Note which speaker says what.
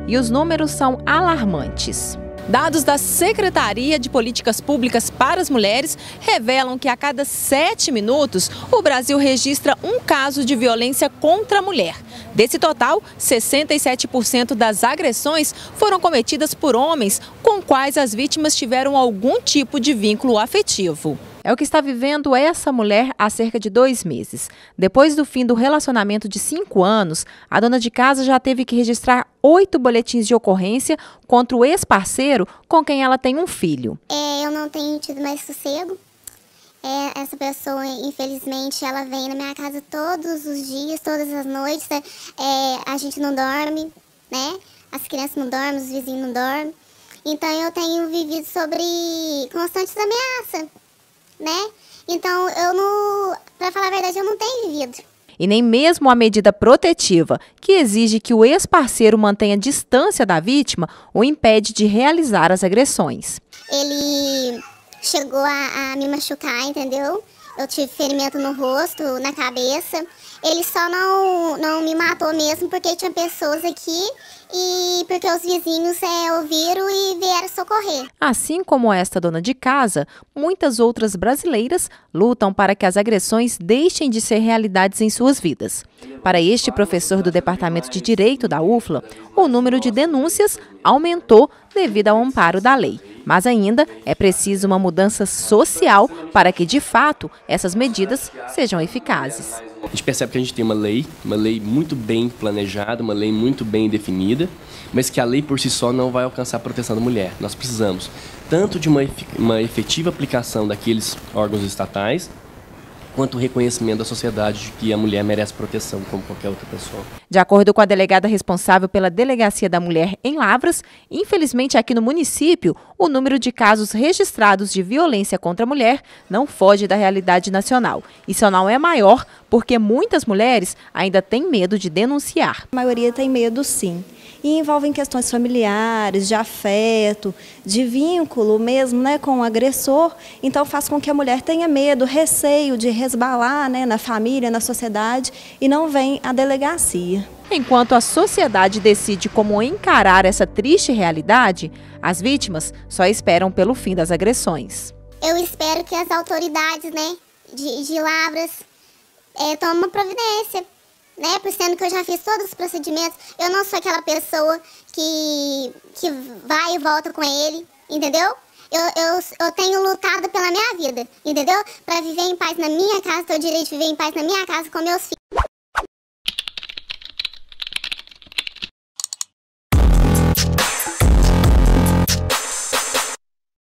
Speaker 1: e os números são alarmantes. Dados da Secretaria de Políticas Públicas para as Mulheres revelam que a cada 7 minutos o Brasil registra um caso de violência contra a mulher. Desse total, 67% das agressões foram cometidas por homens com quais as vítimas tiveram algum tipo de vínculo afetivo. É o que está vivendo essa mulher há cerca de 2 meses. Depois do fim do relacionamento de 5 anos, a dona de casa já teve que registrar 8 boletins de ocorrência contra o ex-parceiro com quem ela tem um filho.
Speaker 2: Eu não tenho tido mais sossego. Essa pessoa, infelizmente, ela vem na minha casa todos os dias, todas as noites. A gente não dorme, né? As crianças não dormem, os vizinhos não dormem. Então eu tenho vivido sobre constantes ameaças, né? Então, pra falar a verdade, eu não tenho vivido.
Speaker 1: E nem mesmo a medida protetiva, que exige que o ex-parceiro mantenha distância da vítima, o impede de realizar as agressões.
Speaker 2: Ele chegou a me machucar, entendeu? Eu tive ferimento no rosto, na cabeça. Ele só não me matou mesmo porque tinha pessoas aqui e porque os vizinhos ouviram e vieram socorrer.
Speaker 1: Assim como esta dona de casa, muitas outras brasileiras lutam para que as agressões deixem de ser realidades em suas vidas. Para este professor do Departamento de Direito da UFLA, o número de denúncias aumentou devido ao amparo da lei. Mas ainda é preciso uma mudança social para que, de fato, essas medidas sejam eficazes.
Speaker 3: A gente percebe que a gente tem uma lei muito bem planejada, uma lei muito bem definida, mas que a lei por si só não vai alcançar a proteção da mulher. Nós precisamos tanto de uma efetiva aplicação daqueles órgãos estatais, quanto o reconhecimento da sociedade de que a mulher merece proteção como qualquer outra pessoa.
Speaker 1: De acordo com a delegada responsável pela Delegacia da Mulher em Lavras, infelizmente aqui no município, o número de casos registrados de violência contra a mulher não foge da realidade nacional. E só não é maior porque muitas mulheres ainda têm medo de denunciar.
Speaker 4: A maioria tem medo, sim. E envolvem questões familiares, de afeto, de vínculo mesmo, né, com o agressor. Então faz com que a mulher tenha medo, receio de resbalar, né, na família, na sociedade e não vem à delegacia.
Speaker 1: Enquanto a sociedade decide como encarar essa triste realidade, as vítimas só esperam pelo fim das agressões.
Speaker 2: Eu espero que as autoridades, né, de Lavras tomem uma providência. Né, por sendo que eu já fiz todos os procedimentos, eu não sou aquela pessoa que vai e volta com ele, entendeu? Eu tenho lutado pela minha vida, entendeu? Para viver em paz na minha casa, ter o direito de viver em paz na minha casa com meus filhos.